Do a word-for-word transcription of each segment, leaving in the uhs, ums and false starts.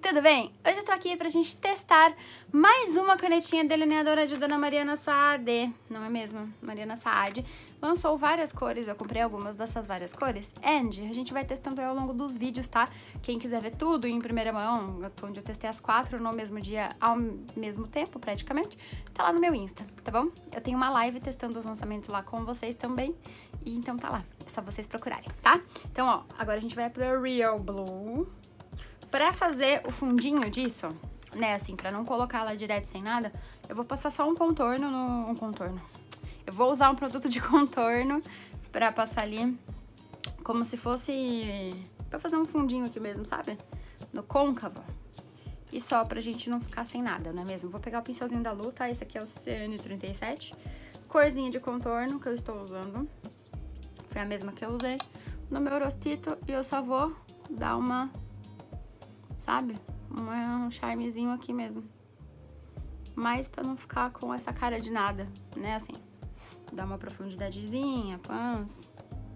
tudo bem? Hoje eu tô aqui pra gente testar mais uma canetinha delineadora de Dona Mariana Saad, não é mesmo? Mariana Saad lançou várias cores, eu comprei algumas dessas várias cores, and a gente vai testando ao longo dos vídeos, tá? Quem quiser ver tudo em primeira mão, onde eu testei as quatro no mesmo dia, ao mesmo tempo praticamente, tá lá no meu Insta, tá bom? Eu tenho uma live testando os lançamentos lá com vocês também, e então tá lá, é só vocês procurarem, tá? Então, ó, agora a gente vai pro Real Blue. Pra fazer o fundinho disso, né, assim, pra não colocar lá direto sem nada, eu vou passar só um contorno no... um contorno. Eu vou usar um produto de contorno pra passar ali como se fosse... pra fazer um fundinho aqui mesmo, sabe? No côncavo. E só pra gente não ficar sem nada, não é mesmo? Vou pegar o pincelzinho da Lu, tá? Esse aqui é o C N trinta e sete. Corzinha de contorno que eu estou usando. Foi a mesma que eu usei no meu rostito. E eu só vou dar uma... sabe? Um charmezinho aqui mesmo. Mas pra não ficar com essa cara de nada, né? Assim, dar uma profundidadezinha, pãs.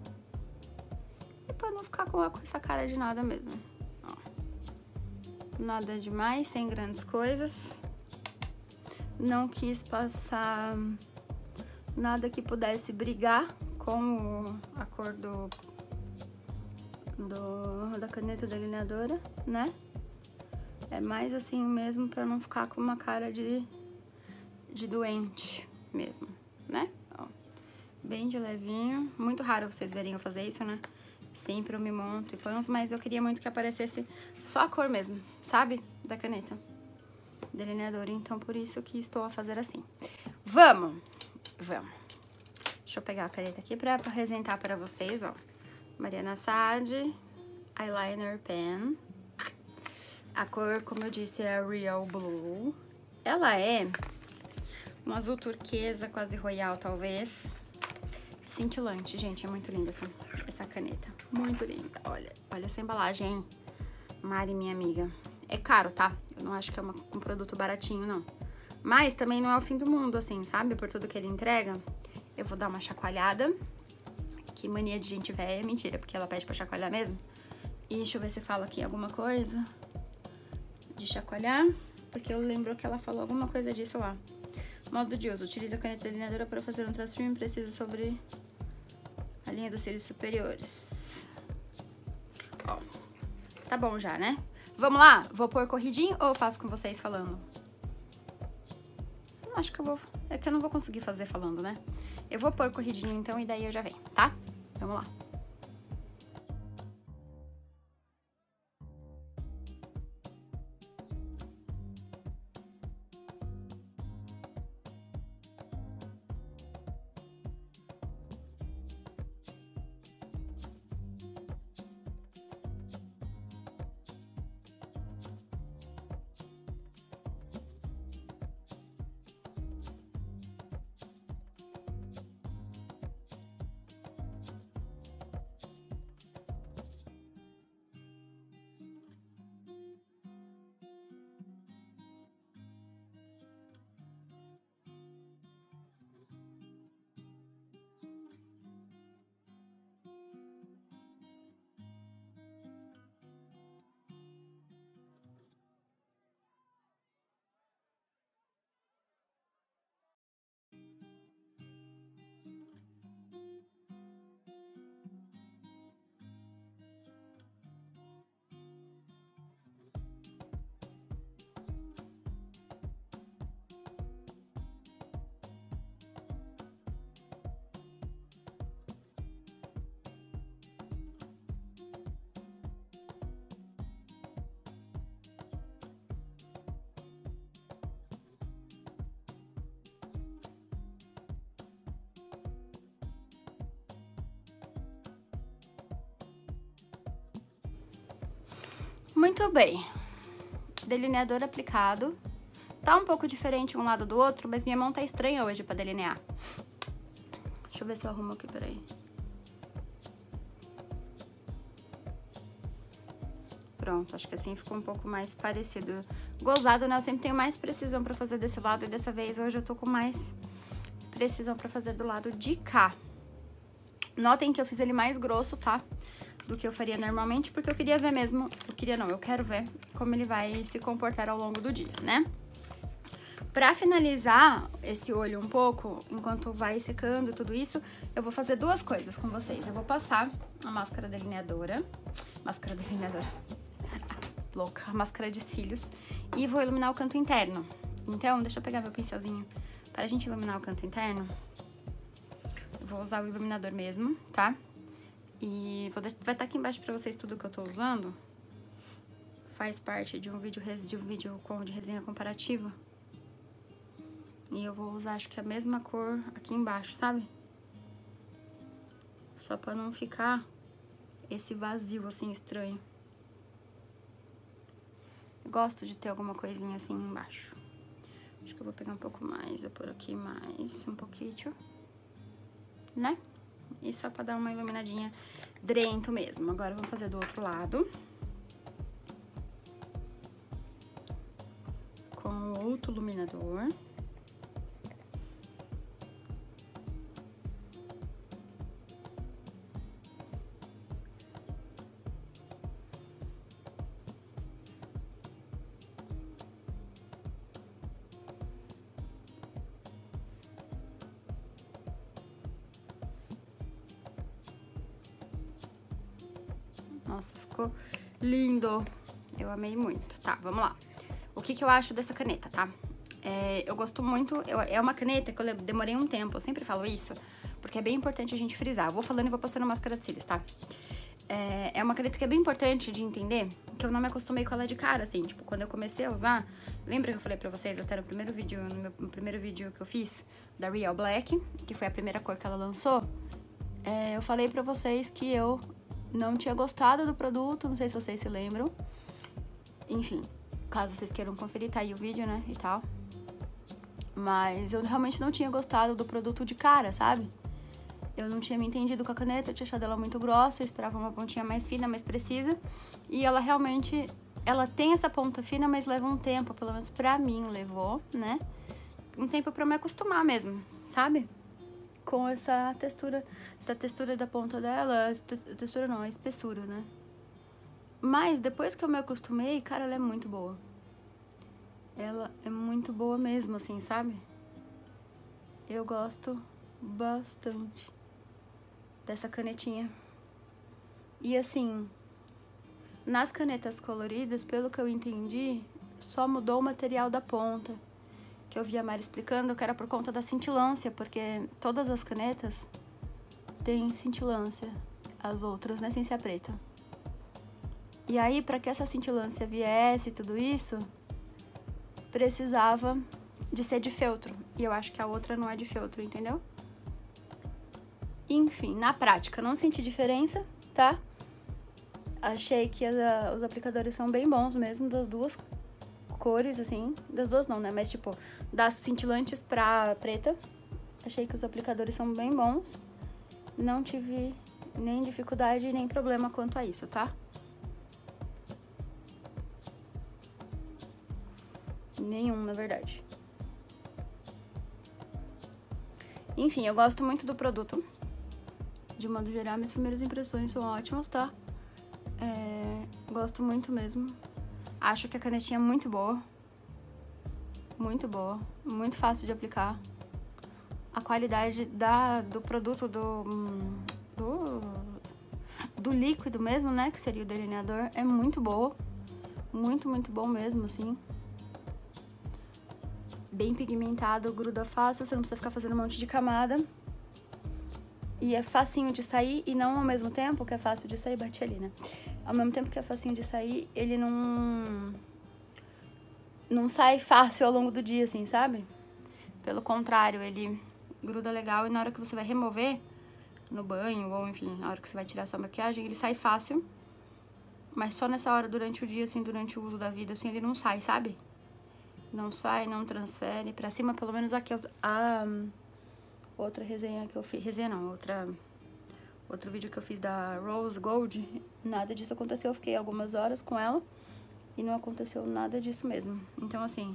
E pra não ficar com essa cara de nada mesmo. Ó. Nada demais, sem grandes coisas. Não quis passar nada que pudesse brigar com a cor do, do da caneta delineadora, né? É mais assim mesmo pra não ficar com uma cara de, de doente mesmo, né? Ó, bem de levinho. Muito raro vocês verem eu fazer isso, né? Sempre eu me monto e pães, mas eu queria muito que aparecesse só a cor mesmo, sabe? Da caneta delineadora. Então, por isso que estou a fazer assim. Vamos! Vamos! Deixa eu pegar a caneta aqui pra apresentar pra vocês, ó. Mariana Saad Eyeliner Pen. A cor, como eu disse, é a Real Blue. Ela é um azul turquesa, quase royal, talvez. Cintilante, gente, é muito linda essa, essa caneta. Muito linda. Olha, olha essa embalagem, hein? Mari, minha amiga. É caro, tá? Eu não acho que é uma, um produto baratinho, não. Mas também não é o fim do mundo, assim, sabe? Por tudo que ele entrega. Eu vou dar uma chacoalhada. Que mania de gente velha. Mentira, porque ela pede pra chacoalhar mesmo. E deixa eu ver se fala aqui alguma coisa de chacoalhar, porque eu lembro que ela falou alguma coisa disso lá. Modo de uso: utiliza a caneta delineadora para fazer um traço firme preciso sobre a linha dos cílios superiores. Ó, tá bom já, né? Vamos lá? Vou pôr corridinho ou eu faço com vocês falando? Acho que eu vou... é que eu não vou conseguir fazer falando, né? Eu vou pôr corridinho então e daí eu já venho, tá? Vamos lá. Muito bem, delineador aplicado. Tá um pouco diferente um lado do outro, mas minha mão tá estranha hoje pra delinear. Deixa eu ver se eu arrumo aqui, peraí. Pronto, acho que assim ficou um pouco mais parecido. Gozado, né? Eu sempre tenho mais precisão pra fazer desse lado e dessa vez hoje eu tô com mais precisão pra fazer do lado de cá. Notem que eu fiz ele mais grosso, tá? do que eu faria normalmente, porque eu queria ver mesmo, eu queria não, eu quero ver como ele vai se comportar ao longo do dia, né? Pra finalizar esse olho um pouco, enquanto vai secando tudo isso, eu vou fazer duas coisas com vocês. Eu vou passar a máscara delineadora, máscara delineadora, louca, a máscara de cílios, e vou iluminar o canto interno. Então, deixa eu pegar meu pincelzinho pra gente iluminar o canto interno. Eu vou usar o iluminador mesmo, tá? E vou deixar, vai estar aqui embaixo pra vocês tudo que eu tô usando. Faz parte de um vídeo, de um vídeo com, de resenha comparativa. E eu vou usar, acho que a mesma cor aqui embaixo, sabe? Só pra não ficar esse vazio, assim, estranho. Eu gosto de ter alguma coisinha assim embaixo. Acho que eu vou pegar um pouco mais, vou pôr aqui mais um pouquinho, né? E só pra dar uma iluminadinha dentro mesmo. Agora vamos fazer do outro lado. Com outro iluminador. Nossa, ficou lindo. Eu amei muito. Tá, vamos lá. O que que eu acho dessa caneta, tá? É, eu gosto muito... Eu, é uma caneta que eu demorei um tempo. Eu sempre falo isso, porque é bem importante a gente frisar. Eu vou falando e vou passando máscara de cílios, tá? É, é uma caneta que é bem importante de entender, que eu não me acostumei com ela de cara, assim. Tipo, quando eu comecei a usar... Lembra que eu falei pra vocês até no primeiro vídeo, no meu no primeiro vídeo que eu fiz, da Real Black, que foi a primeira cor que ela lançou? É, eu falei pra vocês que eu... não tinha gostado do produto, não sei se vocês se lembram. Enfim, caso vocês queiram conferir, tá aí o vídeo, né, e tal. Mas eu realmente não tinha gostado do produto de cara, sabe? Eu não tinha me entendido com a caneta, eu tinha achado ela muito grossa, eu esperava uma pontinha mais fina, mais precisa. E ela realmente, ela tem essa ponta fina, mas leva um tempo, pelo menos pra mim levou, né? Um tempo pra eu me acostumar mesmo, sabe? Com essa textura, essa textura da ponta dela, textura não, a espessura, né? Mas depois que eu me acostumei, cara, ela é muito boa. Ela é muito boa mesmo, assim, sabe? Eu gosto bastante dessa canetinha. E assim, nas canetas coloridas, pelo que eu entendi, só mudou o material da ponta. Que eu vi a Mari explicando que era por conta da cintilância, porque todas as canetas têm cintilância, as outras, né, sem ser a preta. E aí, para que essa cintilância viesse e tudo isso, precisava de ser de feltro. E eu acho que a outra não é de feltro, entendeu? Enfim, na prática, não senti diferença, tá? Achei que as, os aplicadores são bem bons mesmo, das duas cores, assim, das duas não, né, mas tipo, das cintilantes pra preta, achei que os aplicadores são bem bons, não tive nem dificuldade, nem problema quanto a isso, tá? Nenhum, na verdade. Enfim, eu gosto muito do produto, de modo geral, minhas primeiras impressões são ótimas, tá? É, gosto muito mesmo. Acho que a canetinha é muito boa, muito boa, muito fácil de aplicar. A qualidade da, do produto, do, do, do líquido mesmo, né, que seria o delineador, é muito boa. Muito, muito bom mesmo, assim. Bem pigmentado, gruda fácil, você não precisa ficar fazendo um monte de camada. E é facinho de sair, e não ao mesmo tempo que é fácil de sair, bati ali, né? Ao mesmo tempo que é facinho de sair, ele não... não sai fácil ao longo do dia, assim, sabe? Pelo contrário, ele gruda legal e na hora que você vai remover, no banho, ou enfim, na hora que você vai tirar sua maquiagem, ele sai fácil. Mas só nessa hora, durante o dia, assim, durante o uso da vida, assim, ele não sai, sabe? Não sai, não transfere pra cima, pelo menos aqui, a... outra resenha que eu fiz, resenha não, outra, outro vídeo que eu fiz da Rose Gold, nada disso aconteceu, eu fiquei algumas horas com ela e não aconteceu nada disso mesmo. Então, assim,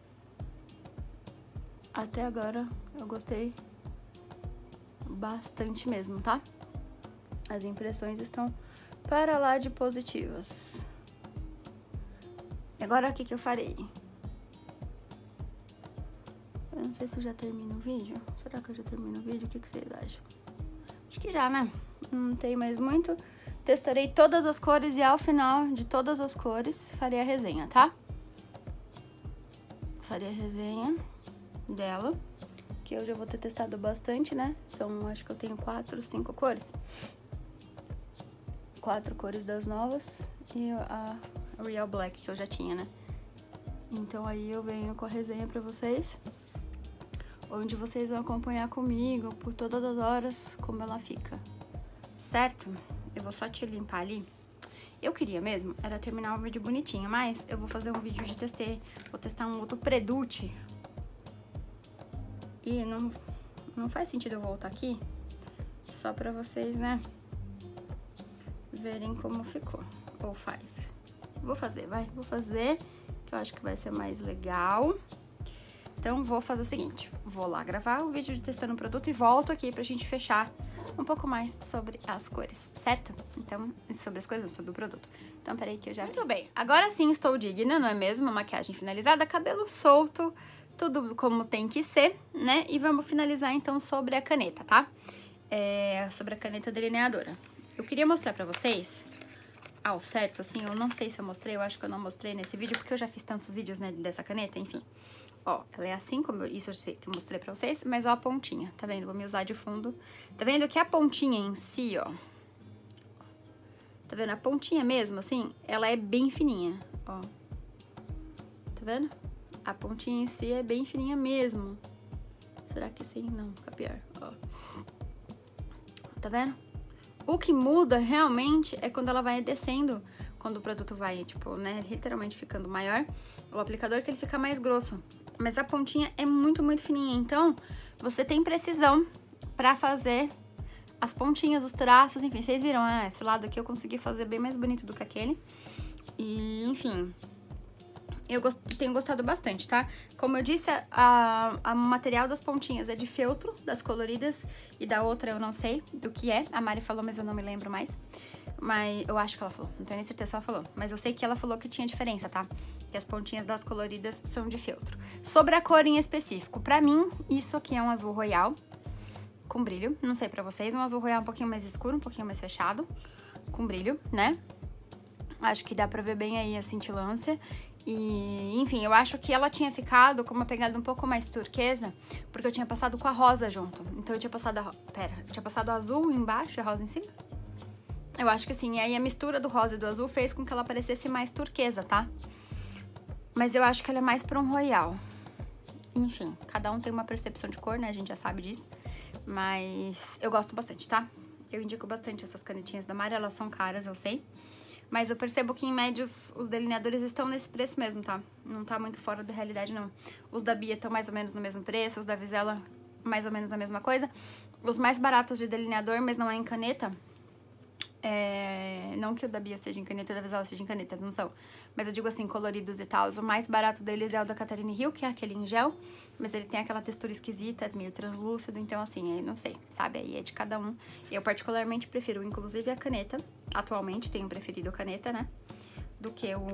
até agora eu gostei bastante mesmo, tá? As impressões estão para lá de positivas. Agora, o que que eu farei? Eu não sei se eu já termino o vídeo. Será que eu já termino o vídeo? O que que vocês acham? Acho que já, né? Não tem mais muito. Testarei todas as cores e ao final de todas as cores farei a resenha, tá? Farei a resenha dela, que eu já vou ter testado bastante, né? São, acho que eu tenho quatro, cinco cores. Quatro cores das novas e a Real Black que eu já tinha, né? Então aí eu venho com a resenha pra vocês, onde vocês vão acompanhar comigo por todas as horas como ela fica, certo? Eu vou só te limpar ali. Eu queria mesmo, era terminar o vídeo bonitinho, mas eu vou fazer um vídeo de teste, vou testar um outro produto. E não, não faz sentido eu voltar aqui, só pra vocês, né, verem como ficou. Ou faz. Vou fazer, vai, vou fazer, que eu acho que vai ser mais legal. Então, vou fazer o seguinte, vou lá gravar o vídeo de testando o produto e volto aqui pra gente fechar um pouco mais sobre as cores, certo? Então, sobre as cores, não, sobre o produto. Então, peraí que eu já... Muito bem, agora sim estou digna, não é mesmo? Maquiagem finalizada, cabelo solto, tudo como tem que ser, né? E vamos finalizar, então, sobre a caneta, tá? É, sobre a caneta delineadora. Eu queria mostrar pra vocês ao certo, assim, eu não sei se eu mostrei, eu acho que eu não mostrei nesse vídeo, porque eu já fiz tantos vídeos, né, dessa caneta, enfim. Ó, ela é assim, como eu, isso eu sei que eu mostrei pra vocês, mas ó a pontinha, tá vendo? Vou me usar de fundo. Tá vendo que a pontinha em si, ó, tá vendo? A pontinha mesmo, assim, ela é bem fininha, ó. Tá vendo? A pontinha em si é bem fininha mesmo. Será que sim? Não, fica pior, ó. Tá vendo? O que muda realmente é quando ela vai descendo, quando o produto vai, tipo, né, literalmente ficando maior, o aplicador que ele fica mais grosso. Mas a pontinha é muito, muito fininha, então você tem precisão pra fazer as pontinhas, os traços, enfim, vocês viram, né? Esse lado aqui eu consegui fazer bem mais bonito do que aquele. E, enfim, eu gost... tenho gostado bastante, tá? Como eu disse, a, a material das pontinhas é de feltro, das coloridas, e da outra eu não sei do que é. A Mari falou, mas eu não me lembro mais. Mas eu acho que ela falou, não tenho nem certeza se ela falou. Mas eu sei que ela falou que tinha diferença, tá? Que as pontinhas das coloridas são de feltro. Sobre a cor em específico, pra mim, isso aqui é um azul royal com brilho. Não sei pra vocês, um azul royal um pouquinho mais escuro, um pouquinho mais fechado, com brilho, né? Acho que dá pra ver bem aí a cintilância. E, enfim, eu acho que ela tinha ficado com uma pegada um pouco mais turquesa, porque eu tinha passado com a rosa junto. Então eu tinha passado a... Pera, eu tinha passado o azul embaixo e a rosa em cima? Eu acho que sim, e aí a mistura do rosa e do azul fez com que ela parecesse mais turquesa, tá? Mas eu acho que ela é mais pra um royal. Enfim, cada um tem uma percepção de cor, né? A gente já sabe disso. Mas eu gosto bastante, tá? Eu indico bastante essas canetinhas da Mari, elas são caras, eu sei. Mas eu percebo que, em média, os, os delineadores estão nesse preço mesmo, tá? Não tá muito fora da realidade, não. Os da Bia estão mais ou menos no mesmo preço, os da Vizela mais ou menos a mesma coisa. Os mais baratos de delineador, mas não é em caneta... É, não que o da Bia seja em caneta e o da Vizela seja em caneta, não são. Mas eu digo assim, coloridos e tal. O mais barato deles é o da Catarina Hill, que é aquele em gel. Mas ele tem aquela textura esquisita, meio translúcido. Então assim, aí não sei, sabe? Aí é de cada um. Eu particularmente prefiro, inclusive, a caneta. Atualmente tenho preferido a caneta, né? Do que o,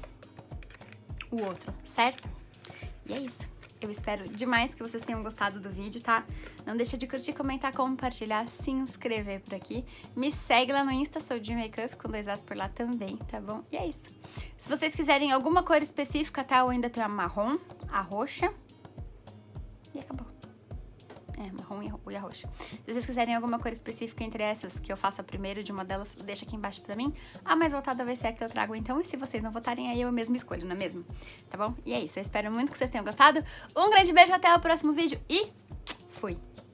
o outro, certo? E é isso. Eu espero demais que vocês tenham gostado do vídeo, tá? Não deixa de curtir, comentar, compartilhar, se inscrever por aqui. Me segue lá no Insta, sou de Makeup, com dois As por lá também, tá bom? E é isso. Se vocês quiserem alguma cor específica, tá? Eu ainda tenho a marrom, a roxa e acabou. É, marrom e a roxa. Se vocês quiserem alguma cor específica entre essas, que eu faça primeiro de uma delas, deixa aqui embaixo pra mim. A mais votada vai ser a que eu trago, então. E se vocês não votarem, aí eu mesmo escolho, não é mesmo? Tá bom? E é isso. Eu espero muito que vocês tenham gostado. Um grande beijo, até o próximo vídeo e fui!